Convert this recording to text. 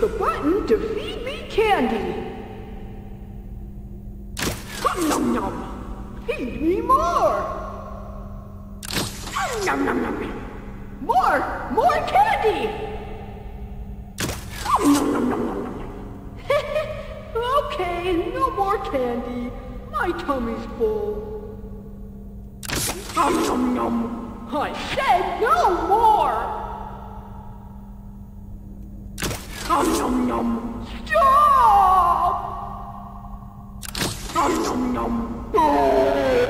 the button to feed me candy. Nom nom. Feed me more. Nom nom nom. More candy. Nom nom nom nom. Okay, no more candy. My tummy's full. Nom nom nom. I said no more. Nom nom nom. Stop. Nom nom nom.